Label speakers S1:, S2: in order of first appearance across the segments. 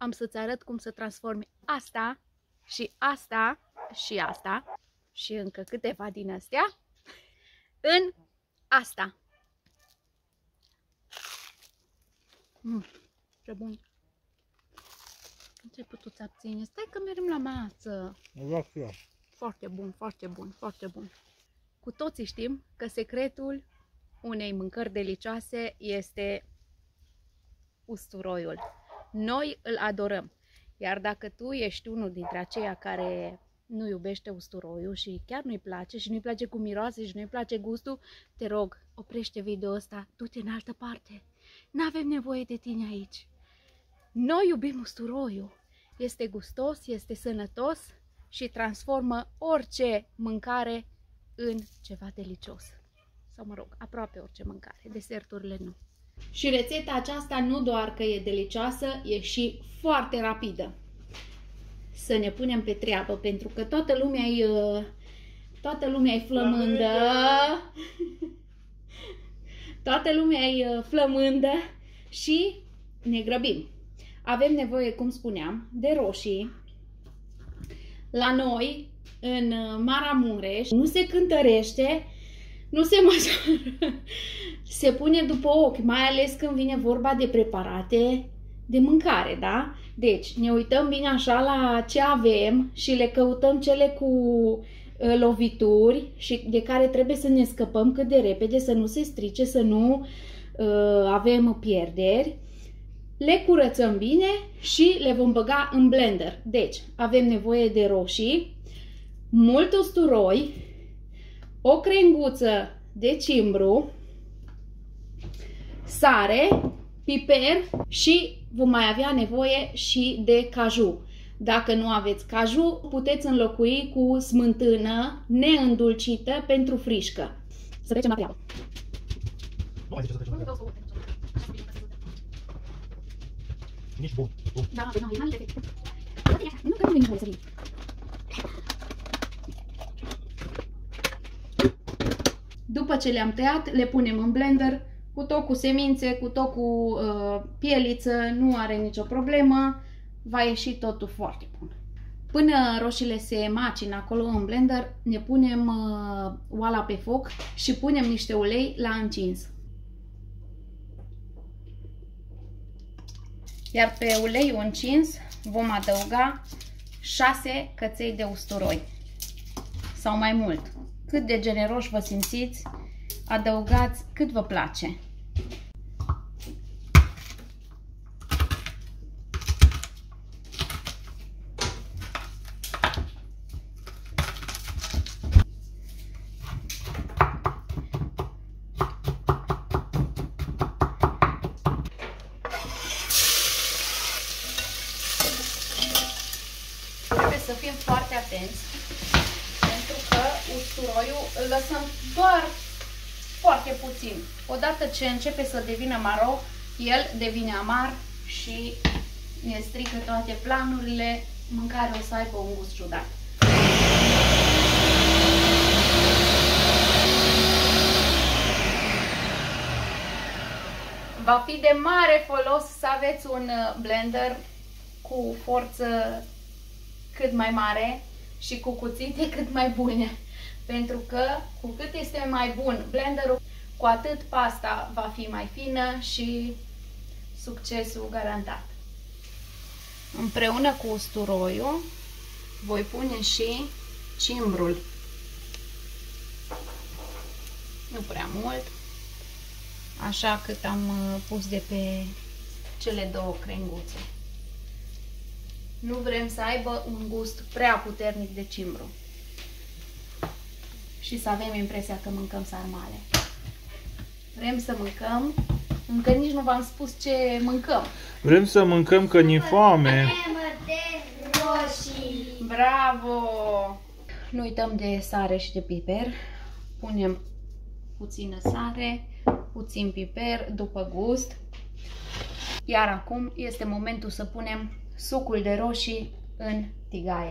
S1: am să-ți arăt cum să transformi asta și asta și asta și încă câteva din astea în asta. Ce bun! Nu ți-ai putut abține. Stai că mergem la masă. Foarte bun, foarte bun, foarte bun. Cu toții știm că secretul unei mâncări delicioase este usturoiul. Noi îl adorăm. Iar dacă tu ești unul dintre aceia care nu iubește usturoiul și chiar nu-i place și nu-i place cum miroase și nu-i place gustul, te rog, oprește video ăsta, du-te în altă parte. N-avem nevoie de tine aici. Noi iubim usturoiul. Este gustos, este sănătos și transformă orice mâncare în ceva delicios. Sau mă rog, aproape orice mâncare, deserturile nu. Și rețeta aceasta nu doar că e delicioasă, e și foarte rapidă. Să ne punem pe treabă, pentru că toată lumea e flămândă. Toată lumea e flămândă și ne grăbim. Avem nevoie, cum spuneam, de roșii. La noi, în Maramureș, nu se cântărește, nu se măsoară, se pune după ochi, mai ales când vine vorba de preparate de mâncare, da? Deci, ne uităm bine așa la ce avem și le căutăm cele cu lovituri și de care trebuie să ne scăpăm cât de repede, să nu se strice, să nu avem pierderi. Le curățăm bine și le vom băga în blender. Deci, avem nevoie de roșii, mult usturoi, o crenguță de cimbru, sare, piper și vom mai avea nevoie și de caju. Dacă nu aveți caju, puteți înlocui cu smântână neîndulcită pentru frișcă. Să trecem la treabă.
S2: Nici bun.
S1: Da, nu cred că nu e nevoie să vin. După ce le-am tăiat, le punem în blender, cu tot cu semințe, cu tot cu pieliță, nu are nicio problemă, va ieși totul foarte bun. Până roșiile se macină acolo în blender, ne punem oala pe foc și punem niște ulei la încins. Iar pe uleiul încins vom adăuga 6 căței de usturoi sau mai mult. Cât de generoși vă simțiți, adăugați cât vă place. Trebuie să fim foarte atenți, pentru că usturoiul îl lăsăm doar foarte puțin. Odată ce începe să devină maro, el devine amar și ne strică toate planurile, mâncarea o să aibă un gust ciudat. Va fi de mare folos să aveți un blender cu forță cât mai mare și cu cuțite cât mai bune. Pentru că cu cât este mai bun blenderul, cu atât pasta va fi mai fină și succesul garantat. Împreună cu usturoiul voi pune și cimbrul. Nu prea mult, așa cât am pus de pe cele două crenguțe. Nu vrem să aibă un gust prea puternic de cimbru și să avem impresia că mâncăm sarmale. Vrem să mâncăm, încă nici nu v-am spus ce mâncăm.
S2: Vrem să mâncăm că ni foame.
S1: Bravo! Nu uităm de sare și de piper. Punem puțină sare, puțin piper după gust. Iar acum este momentul să punem sucul de roșii în tigaie.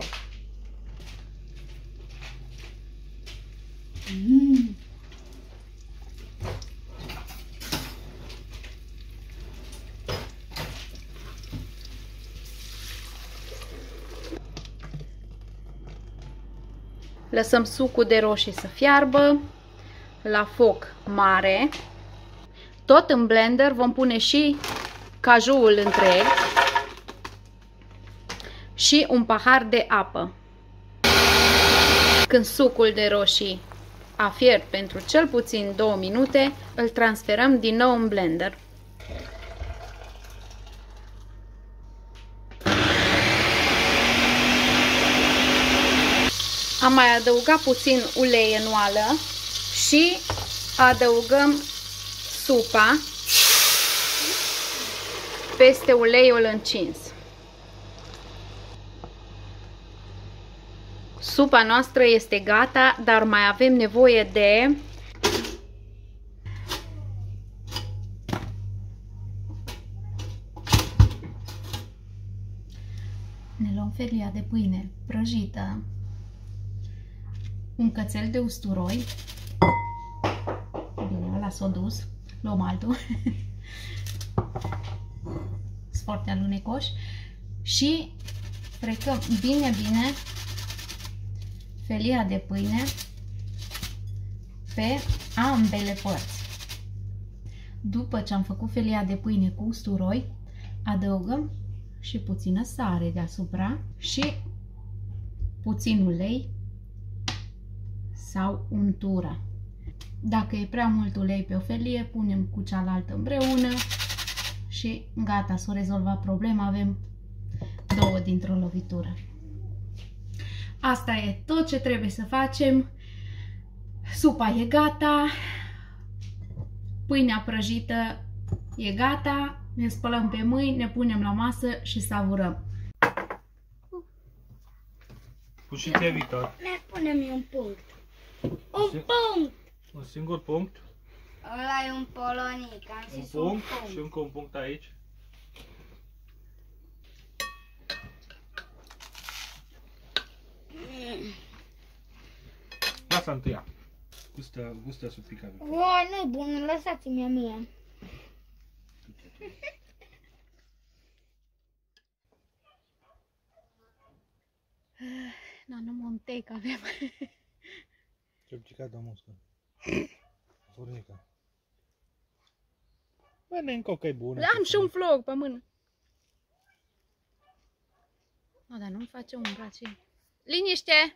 S1: Lăsăm sucul de roșii să fiarbă la foc mare. Tot în blender vom pune și cajuul întreg și un pahar de apă. Când sucul de roșii a fiert pentru cel puțin 2 minute, îl transferăm din nou în blender. Am mai adăugat puțin ulei în oală și adăugăm supa peste uleiul încins. Supa noastră este gata, dar mai avem nevoie de ne luăm felia de pâine prăjită, un cățel de usturoi, bine, ăla s-a dus, luăm altul, sunt foarte alunecoși, și frecăm bine felia de pâine pe ambele părți. După ce am făcut felia de pâine cu usturoi, adăugăm și puțină sare deasupra și puțin ulei sau untură. Dacă e prea mult ulei pe o felie, punem cu cealaltă împreună și gata, s-a rezolvat problema, avem 2 dintr-o lovitură. Asta e tot ce trebuie să facem. Supa e gata, pâinea prăjită e gata, ne spălăm pe mâini, ne punem la masă și savurăm.
S2: Cu și ți-ai evitat.
S3: Ne punem un punct. Un punct!
S2: Un singur punct.
S3: Ăla e un polonic, am
S2: Un
S3: zis un
S2: punct
S3: punct.
S2: și încă un punct aici. Lasă întâia. Gustă să pică.
S3: Voi, nu-i bun, lăsați-mi mie.
S1: No, nu montei că avem.
S2: Ce-o picat de muscă. Furnica. Bă, nencă că e bună.
S1: Am și un vlog pe mână. No, dar nu-mi face un braț. Liniște!